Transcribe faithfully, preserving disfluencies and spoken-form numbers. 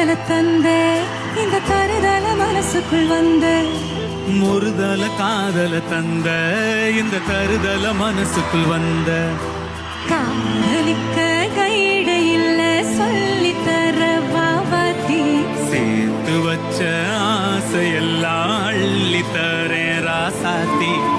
காதல தந்த இந்த தருதல மனசுக்குள் வந்த முறுதல காதல தந்த இந்த தருதல மனசுக்குள் வந்த காதலிக்க கையிட இல்ல சொல்லி தர பாபாத்தி சேர்த்து வச்ச ஆசையெல்லாம் அள்ளி தரேன் ராசாத்தி